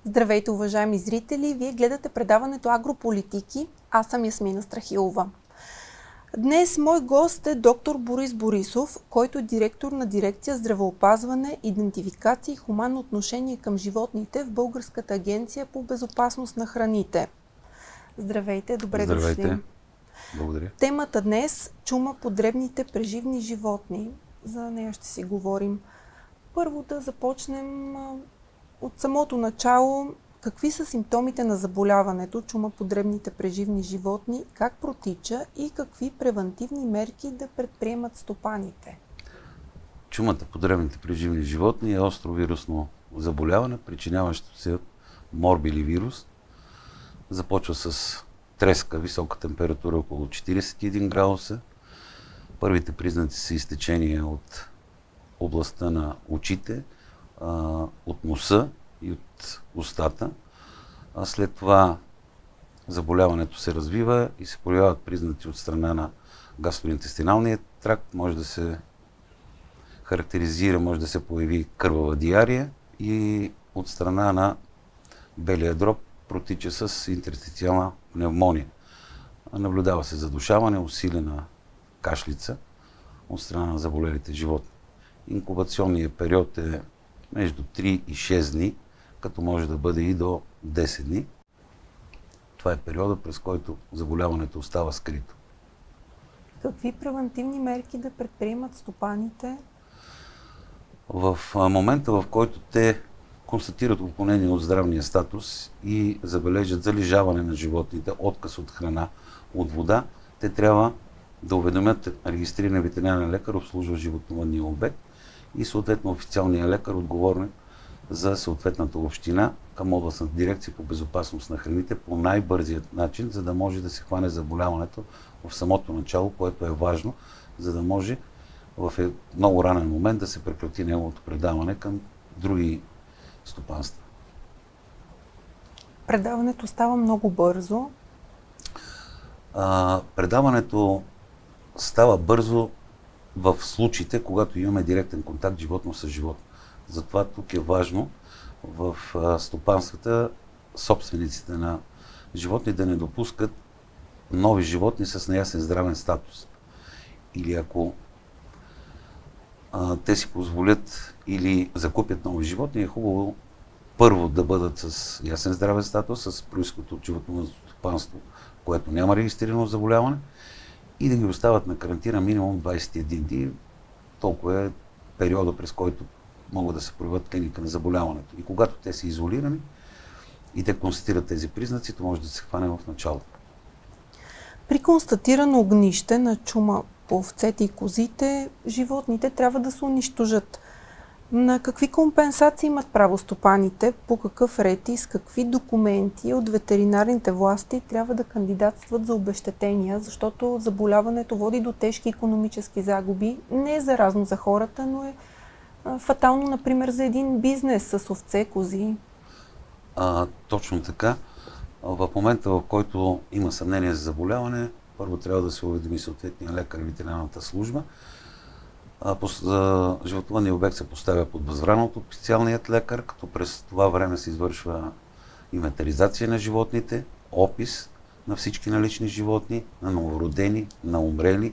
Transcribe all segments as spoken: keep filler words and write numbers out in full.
Здравейте, уважаеми зрители! Вие гледате предаването Агрополитики. Аз съм Ясмина Страхилова. Днес мой гост е доктор Борис Борисов, който е директор на дирекция Здравеопазване, идентификация и хуманно отношение към животните в Българската агенция по безопасност на храните. Здравейте, добре Здравейте. дошли! Благодаря. Темата днес – чума по дребните преживни животни. За нея ще си говорим. Първо да започнем от самото начало. Какви са симптомите на заболяването чума по дребните преживни животни, как протича и какви превантивни мерки да предприемат стопаните? Чумата по дребните преживни животни е остро вирусно заболяване, причиняващо се от морбили вирус. Започва с треска, висока температура около четиридесет и един градуса. Първите признаци са изтечения от областта на очите, от носа и от устата. А след това заболяването се развива и се появяват признаци от страна на гастроинтестиналния тракт. Може да се характеризира, може да се появи кървава диария и от страна на белия дроб протича с интерстициална пневмония. Наблюдава се задушаване, усилена кашлица от страна на заболелите животни. Инкубационният период е между три и шест дни, като може да бъде и до десет дни. Това е периода, през който заболяването остава скрито. Какви превантивни мерки да предприемат стопаните? В момента, в който те констатират отклонение от здравния статус и забележат залежаване на животните, отказ от храна, от вода, те трябва да уведомят регистриран ветеринарен лекар, обслужващ животновъдния обект, и съответно официалния лекар, отговорен за съответната община към областната дирекция по безопасност на храните по най-бързият начин, за да може да се хване заболяването в самото начало, което е важно, за да може в много ранен момент да се прекрати неговото предаване към други стопанства. Предаването става много бързо. А, предаването става бързо в случаите, когато имаме директен контакт животно с животно. Затова тук е важно в стопанствата собствениците на животни да не допускат нови животни с неясен здравен статус. Или ако а, те си позволят или закупят нови животни, е хубаво първо да бъдат с ясен здравен статус, с произход от животновъдно стопанство, което няма регистрирано заболяване, и да ги остават на карантина минимум двадесет и един дни. Толкова е периода, през който могат да се проявят клиника на заболяването. И когато те са изолирани и те констатират тези признаци, то може да се хване в началото. При констатирано огнище на чума по овцете и козите, животните трябва да се унищожат. На какви компенсации имат право стопаните, по какъв ред и с какви документи от ветеринарните власти трябва да кандидатстват за обезщетения, защото заболяването води до тежки икономически загуби. Не е заразно за хората, но е фатално, например, за един бизнес с овце, кози. А, точно така. В момента, в който има съмнение за заболяване, първо трябва да се уведоми съответния лекар и ветеринарната служба. Животновъдният обект се поставя под възбрана от официалният лекар, като през това време се извършва инвентаризация на животните, опис на всички налични животни, на новородени, на умрели.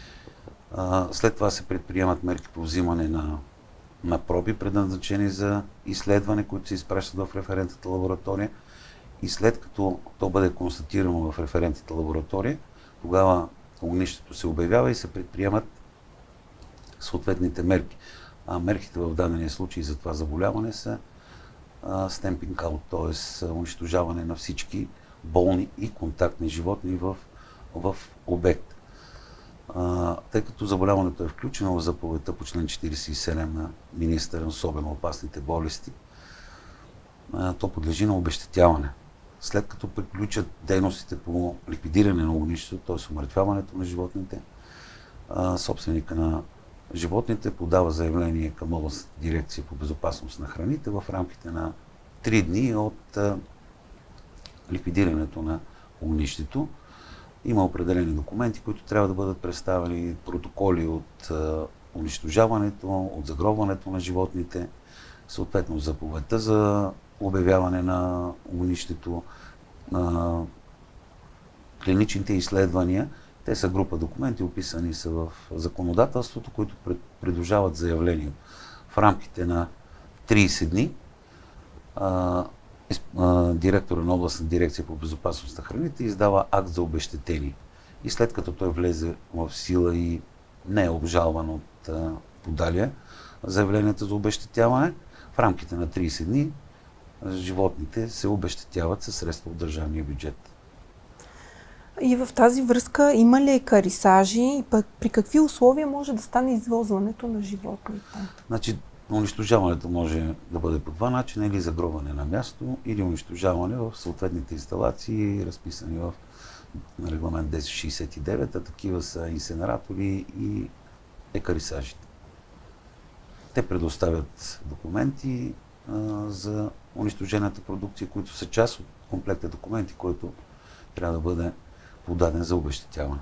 След това се предприемат мерки по взимане на, на проби, предназначени за изследване, които се изпращат в референтната лаборатория. И след като то бъде констатирано в референтната лаборатория, тогава огнището се обявява и се предприемат съответните мерки. А мерките в дадения случай за това заболяване са стемпинг аут, т.е. унищожаване на всички болни и контактни животни в, в обект. А, тъй като заболяването е включено в заповедта по член четиридесет и седем на министъра на особено опасните болести, а, то подлежи на обезщетяване. След като приключат дейностите по ликвидиране на огнището, т.е. умъртвяването на животните, а, собственика на животните подава заявление към областната дирекция по безопасност на храните в рамките на три дни от а, ликвидирането на огнището. Има определени документи, които трябва да бъдат представени, протоколи от а, унищожаването, от загробването на животните, съответно заповедта за обявяване на огнището, на клиничните изследвания. Те са група документи, описани са в законодателството, които придружават заявление. В рамките на трийсет дни а, а, директора на областна дирекция по безопасност на храните издава акт за обезщетение. И след като той влезе в сила и не е обжалван от а, подалия заявленията за обезщетяване, в рамките на трийсет дни животните се обезщетяват със средства от държавния бюджет. И в тази връзка има ли екарисажи и пък при какви условия може да стане извозването на животните? Значи, унищожаването може да бъде по два начина, или загробване на място, или унищожаване в съответните инсталации, разписани в регламент десет шейсет и девет, а такива са инсинератори и екарисажите. Те предоставят документи а, за унищожената продукция, които са част от комплекта документи, който трябва да бъде подаден за обезщетяване.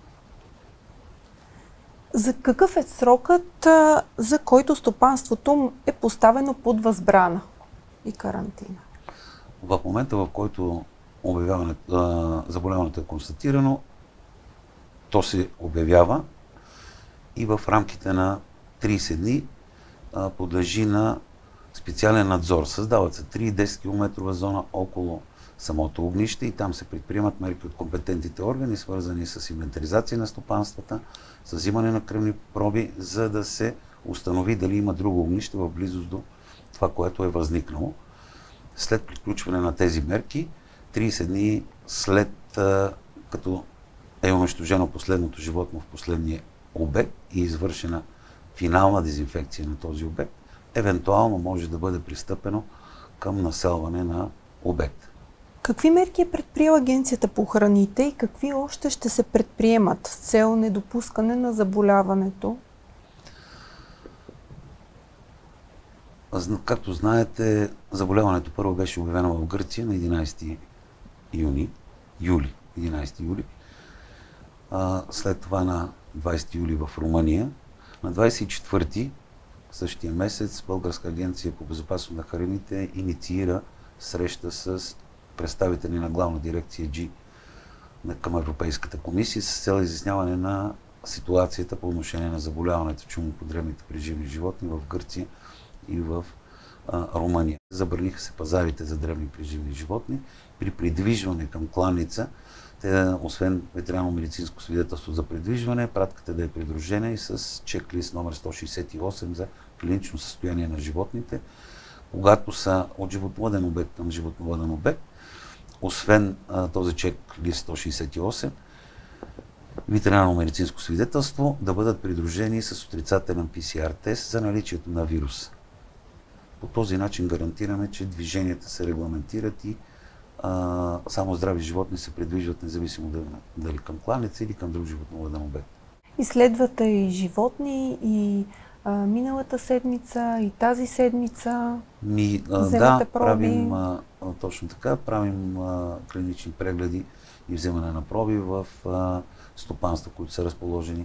За какъв е срокът, а, за който стопанството е поставено под възбрана и карантина? В момента, в който заболяването е констатирано, то се обявява и в рамките на трийсет дни а, подлежи на специален надзор. Създават се три десет километрова зона около самото огнище и там се предприемат мерки от компетентните органи, свързани с инвентаризация на стопанствата, с взимане на кръвни проби, за да се установи дали има друго огнище в близост до това, което е възникнало. След приключване на тези мерки, трийсет дни след като е унищожено последното животно в последния обект и извършена финална дезинфекция на този обект, евентуално може да бъде пристъпено към населване на обекта. Какви мерки е предприела Агенцията по храните и какви още ще се предприемат с цел недопускане на заболяването? Както знаете, заболяването първо беше обявено в Гърция на единайсети юни, юли, единайсети юли. След това на двайсети юли в Румъния. На двайсет и четвърти същия месец Българска агенция по безопасност на храните инициира среща с представители на Главна дирекция G към Европейската комисия с цел изясняване на ситуацията по отношение на заболяването чума по дребните преживни животни в Гърция и в а, Румъния. Забраниха се пазарите за дребни преживни животни. При придвижване към кланица, те, освен ветеринарно-медицинско свидетелство за придвижване, пратката да е придружена и с чек-лист номер сто шейсет и осем за клинично състояние на животните. Когато са от животновъден обект към животновъден обект, освен а, този чек-лист сто шейсет и осем, ветеринарно-медицинско свидетелство да бъдат придружени с отрицателен пи си ар тест за наличието на вирус. По този начин гарантираме, че движенията се регламентират и а, само здрави животни се придвижват, независимо дали към кланица или към друг животновъден обект. Изследвате и животни, и а, миналата седмица, и тази седмица. Ми, а, да, проби. правим а, точно така, правим а, клинични прегледи и вземане на проби в а, стопанства, които са разположени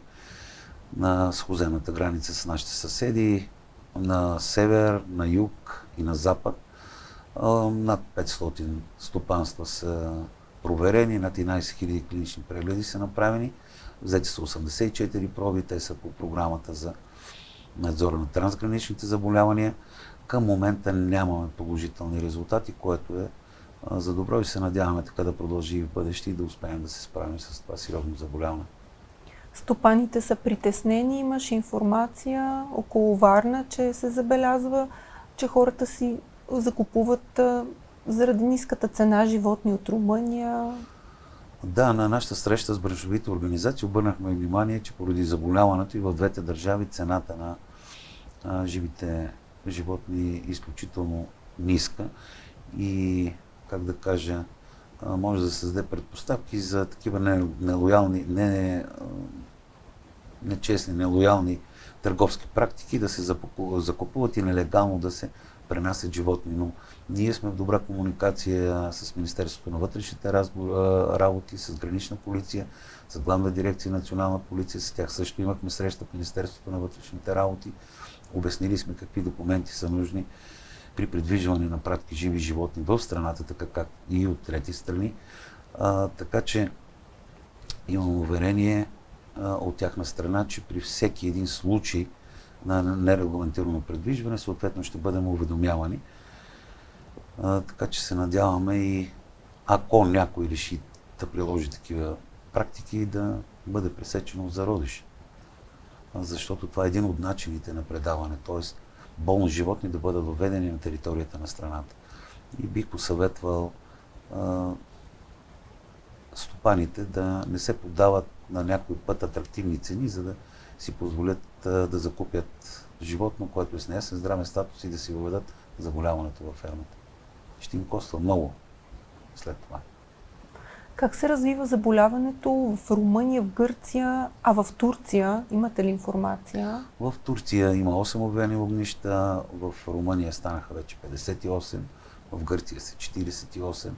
на сухоземната граница с нашите съседи, на север, на юг и на запад. А, над петстотин стопанства са проверени, над единайсет хиляди клинични прегледи са направени. Взети са осемдесет и четири проби, те са по програмата за надзор на трансграничните заболявания. Към момента нямаме положителни резултати, което е а, за добро и се надяваме така да продължи и в бъдеще и да успеем да се справим с това сериозно заболяване. Стопаните са притеснени, имаш информация около Варна, че се забелязва, че хората си закупуват а, заради ниската цена животни от Румъния. Да, на нашата среща с браншовите организации обърнахме внимание, че поради заболяването и в двете държави цената на а, живите животни е изключително ниска и, как да кажа, а, може да създаде предпоставки за такива нелоялни, не, нечестни, нелоялни търговски практики да се закупуват и нелегално да се пренасят животни. Но ние сме в добра комуникация с Министерството на вътрешните работи, с Гранична полиция, с Главна дирекция Национална полиция. С тях също имахме среща в Министерството на вътрешните работи. Обяснили сме какви документи са нужни при придвижване на пратки живи животни в страната, така както и от трети страни. А, така че имам уверение а, от тяхна страна, че при всеки един случай на нерегламентирано предвижване, съответно ще бъдем уведомявани. А, така че се надяваме и ако някой реши да приложи такива практики, да бъде пресечено в зародиш. А, защото това е един от начините на предаване, т.е. болни животни да бъдат въведени на територията на страната. И бих посъветвал а, стопаните да не се поддават на някой път атрактивни цени, за да си позволят а, да закупят животно, което е с неясен здравен статус и да си въведат заболяването във фермата. Ще им коства много след това. Как се развива заболяването в Румъния, в Гърция, а в Турция? Имате ли информация? В Турция има осем обявени огнища, в Румъния станаха вече петдесет и осем, в Гърция са четиридесет и осем.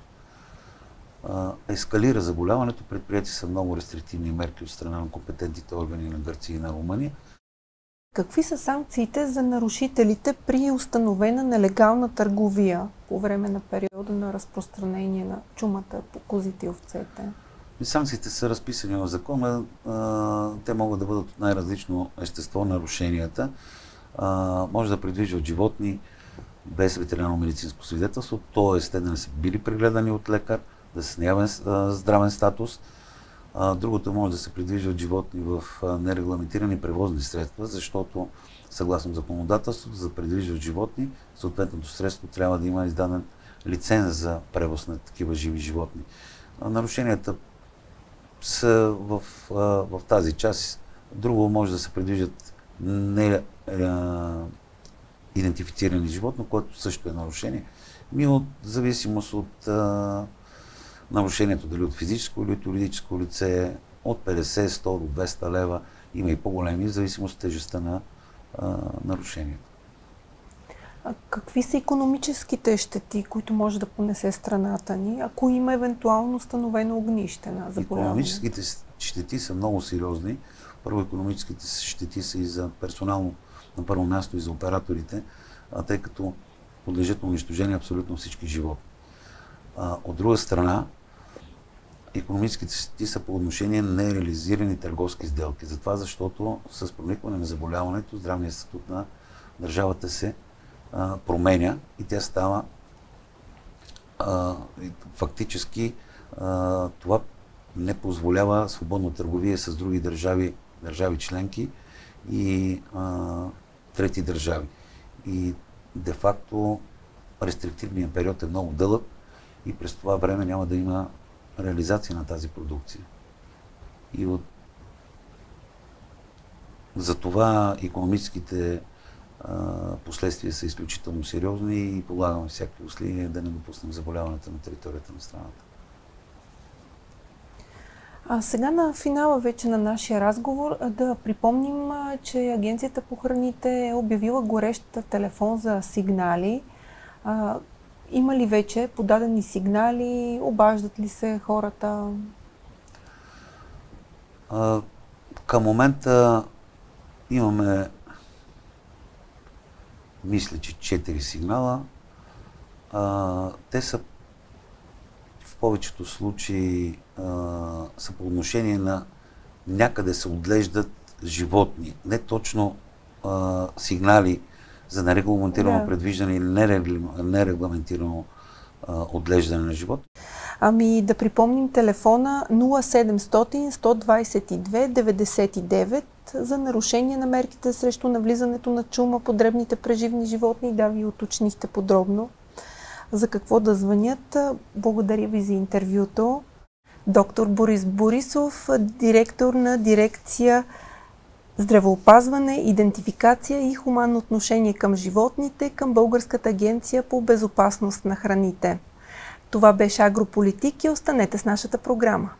Ескалира заболяването, предприети са много рестриктивни мерки от страна на компетентните органи на Гърция и на Румъния. Какви са санкциите за нарушителите при установена нелегална търговия по време на периода на разпространение на чумата по козите и овцете? Санкциите са разписани в закона. Те могат да бъдат от най-различно естество нарушенията. Може да придвижват животни без ветеринарно-медицинско свидетелство, т.е. те да не са били прегледани от лекар, да са с неявен здравен статус. Другото може да се придвижват животни в нерегламентирани превозни средства, защото съгласно законодателството за придвижват животни, съответното средство трябва да има издаден лиценз за превоз на такива живи животни. Нарушенията са в, в тази част. Друго може да се придвижат не идентифицирани животни, което също е нарушение. Ми от зависимост от а, нарушението, дали от физическо или от юридическо лице, от петдесет, сто до двеста лева, има и по-големи, в зависимост от тежестта на а, нарушението. А какви са икономическите щети, които може да понесе страната ни, ако има евентуално установено огнище на заболяване? Икономическите щети са много сериозни. Първо, икономическите щети са и за персонално, на първо място и за операторите, а, тъй като подлежат на унищожение абсолютно всички животни. А, от друга страна, икономическите щети са по отношение на нереализирани търговски сделки. Затова, защото с проникване на заболяването, здравният статут на държавата се а, променя и тя става а, фактически а, това не позволява свободна търговия с други държави, държави членки и а, трети държави. И де-факто рестриктивният период е много дълъг и през това време няма да има реализация на тази продукция. И от... Затова икономическите а, последствия са изключително сериозни и полагаме всякакви усилия да не допуснем заболяването на територията на страната. А сега на финала вече на нашия разговор да припомним, че Агенцията по храните е обявила горещ телефон за сигнали. А, има ли вече подадени сигнали? Обаждат ли се хората? А, към момента имаме, мисля, че четири сигнала. А, те са в повечето случаи а, са по отношение на някъде се отглеждат животни. Не точно а, сигнали за нерегламентирано да. предвиждане или нерегламентирано а, отглеждане на животни. Ами да припомним телефона нула седемстотин сто двадесет и две деветдесет и девет за нарушение на мерките срещу навлизането на чума по дребните преживни животни. Да, ви уточнихте подробно за какво да звънят. Благодаря ви за интервюто. Доктор Борис Борисов, директор на дирекция Здравеопазване, идентификация и хуманно отношение към животните към Българската агенция по безопасност на храните. Това беше Агрополитик и останете с нашата програма.